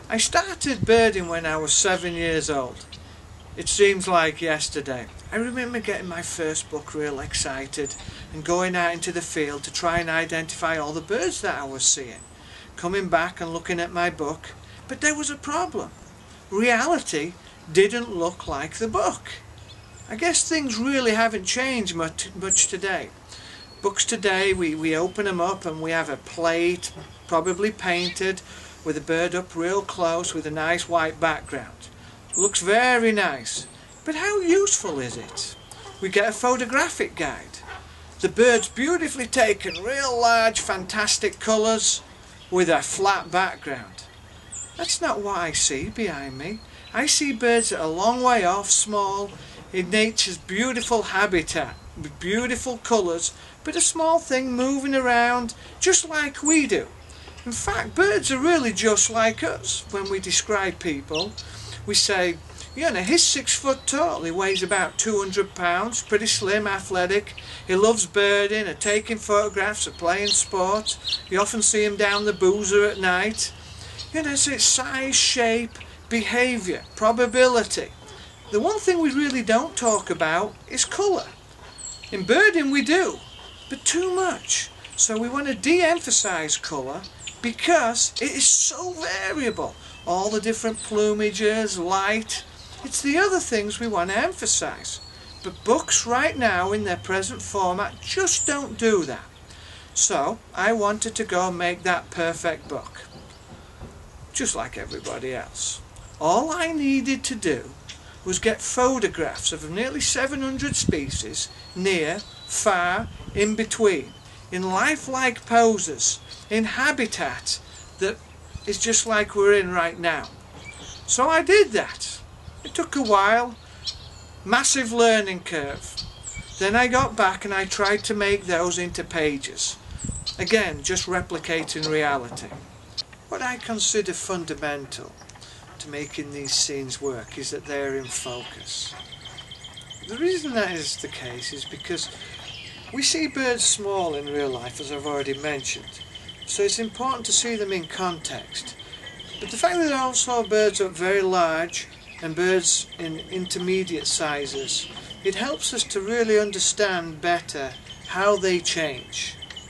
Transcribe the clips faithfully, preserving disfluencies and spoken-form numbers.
I started birding when I was seven years old. It seems like yesterday. I remember getting my first book real excited and going out into the field to try and identify all the birds that I was seeing. Coming back and looking at my book, but there was a problem. Reality didn't look like the book. I guess things really haven't changed much, much today. Books today, we, we open them up and we have a plate, probably painted, with a bird up real close with a nice white background. Looks very nice, but how useful is it? We get a photographic guide. The bird's beautifully taken, real large, fantastic colours with a flat background. That's not what I see behind me. I see birds that are a long way off, small, in nature's beautiful habitat, with beautiful colours, but a small thing moving around just like we do. In fact, birds are really just like us. When we describe people, we say, you know, he's six foot tall, he weighs about two hundred pounds, pretty slim, athletic, he loves birding, or taking photographs, or playing sport. You often see him down the boozer at night. You know, so it's size, shape, behaviour, probability. The one thing we really don't talk about is colour. In birding we do, but too much. So we want to de-emphasise colour because it is so variable. All the different plumages, light. It's the other things we want to emphasise. But books right now in their present format just don't do that. So I wanted to go and make that perfect book. Just like everybody else. All I needed to do was get photographs of nearly seven hundred species, near, far, in between, in lifelike poses, in habitat that is just like we're in right now. So I did that. It took a while, massive learning curve. Then I got back and I tried to make those into pages. Again, just replicating reality. What I consider fundamental to making these scenes work is that they're in focus. The reason that is the case is because we see birds small in real life, as I've already mentioned, so it's important to see them in context. But the fact that there are also birds up very large and birds in intermediate sizes, it helps us to really understand better how they change.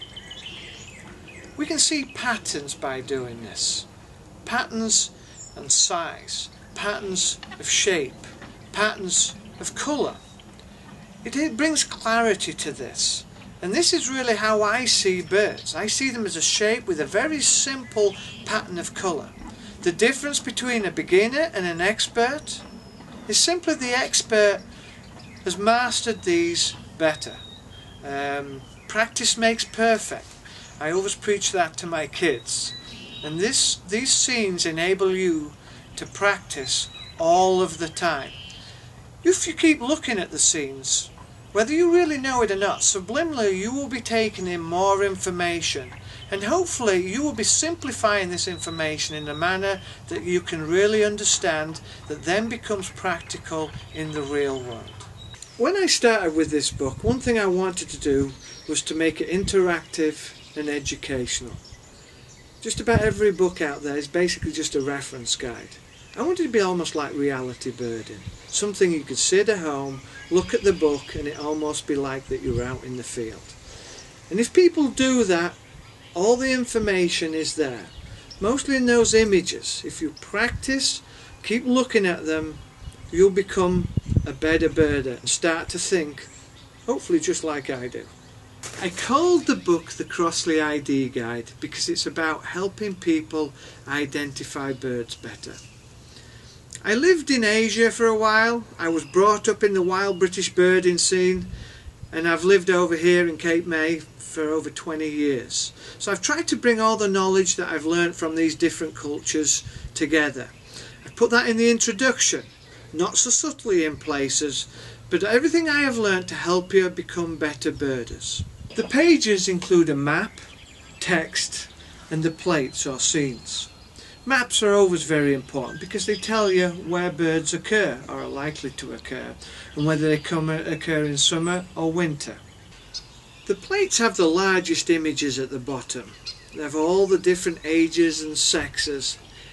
We can see patterns by doing this. Patterns and size, patterns of shape, patterns of colour. It, it brings clarity to this, and this is really how I see birds. I see them as a shape with a very simple pattern of colour. The difference between a beginner and an expert is simply the expert has mastered these better. Um, practice makes perfect. I always preach that to my kids. And this, these scenes enable you to practice all of the time. If you keep looking at the scenes, whether you really know it or not, subliminally you will be taking in more information, and hopefully you will be simplifying this information in a manner that you can really understand, that then becomes practical in the real world. When I started with this book, one thing I wanted to do was to make it interactive and educational. Just about every book out there is basically just a reference guide. I wanted it to be almost like reality birding. Something you could sit at home, look at the book, and it almost be like that you're out in the field. And if people do that, all the information is there. Mostly in those images. If you practice, keep looking at them, you'll become a better birder and start to think, hopefully just like I do. I called the book the Crossley I D Guide because it's about helping people identify birds better. I lived in Asia for a while. I was brought up in the wild British birding scene, and I've lived over here in Cape May for over twenty years. So I've tried to bring all the knowledge that I've learnt from these different cultures together. I've put that in the introduction, not so subtly in places, but everything I have learnt to help you become better birders. The pages include a map, text, and the plates or scenes. Maps are always very important because they tell you where birds occur or are likely to occur, and whether they come occur in summer or winter. The plates have the largest images at the bottom. They have all the different ages and sexes,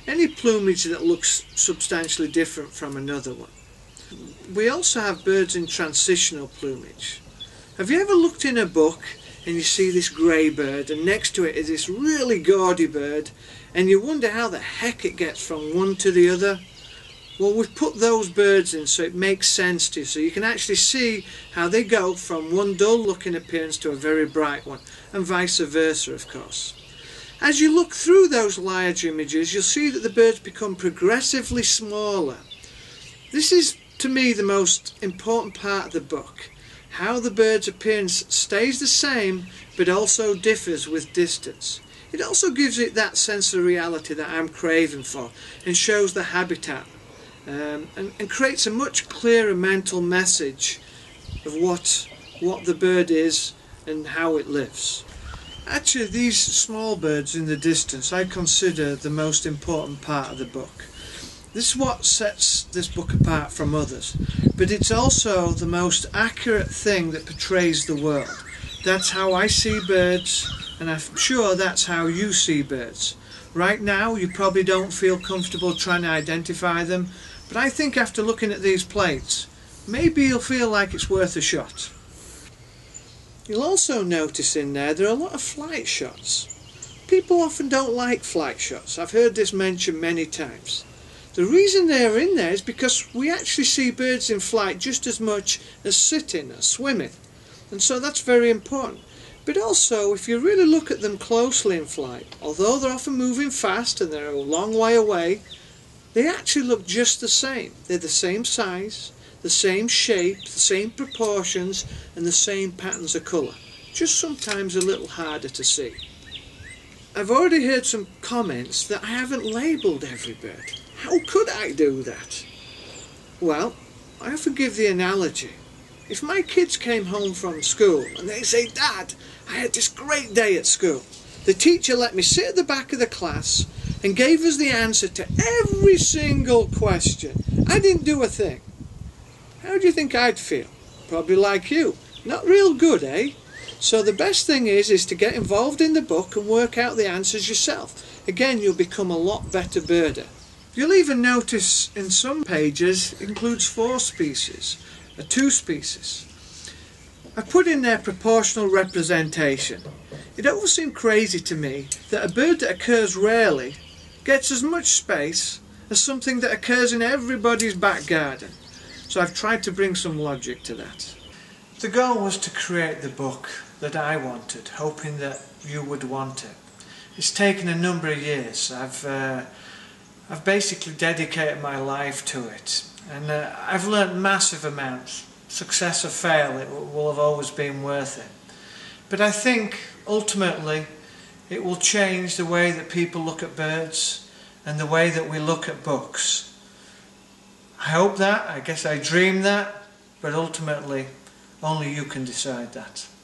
any plumage that looks substantially different from another one. We also have birds in transitional plumage. Have you ever looked in a book and you see this grey bird and next to it is this really gaudy bird and you wonder how the heck it gets from one to the other? Well, we've put those birds in so it makes sense to you, so you can actually see how they go from one dull looking appearance to a very bright one, and vice versa, of course. As you look through those large images, you'll see that the birds become progressively smaller. This is, to me, the most important part of the book. How the bird's appearance stays the same but also differs with distance. It also gives it that sense of reality that I'm craving for and shows the habitat um, and, and creates a much clearer mental message of what, what the bird is and how it lives. Actually, these small birds in the distance I consider the most important part of the book. This is what sets this book apart from others, but it's also the most accurate thing that portrays the world. That's how I see birds, and I'm sure that's how you see birds. Right now you probably don't feel comfortable trying to identify them, but I think after looking at these plates, maybe you'll feel like it's worth a shot. You'll also notice in there there are a lot of flight shots. People often don't like flight shots. I've heard this mentioned many times. The reason they're in there is because we actually see birds in flight just as much as sitting or swimming, and so that's very important. But also, if you really look at them closely in flight, although they're often moving fast and they're a long way away, they actually look just the same. They're the same size, the same shape, the same proportions, and the same patterns of colour, just sometimes a little harder to see. I've already heard some comments that I haven't labelled every bird. How could I do that? Well, I often give the analogy. If my kids came home from school and they say, "Dad, I had this great day at school. The teacher let me sit at the back of the class and gave us the answer to every single question. I didn't do a thing." How do you think I'd feel? Probably like you. Not real good, eh? So the best thing is, is to get involved in the book and work out the answers yourself. Again, you'll become a lot better birder. You'll even notice in some pages it includes four species, or two species. I put in there proportional representation. It always seemed crazy to me that a bird that occurs rarely gets as much space as something that occurs in everybody's back garden. So I've tried to bring some logic to that. The goal was to create the book that I wanted, hoping that you would want it. It's taken a number of years. I've uh, I've basically dedicated my life to it, and uh, I've learnt massive amounts. Success or fail, it will have always been worth it. But I think ultimately it will change the way that people look at birds and the way that we look at books. I hope that, I guess I dream that, but ultimately only you can decide that.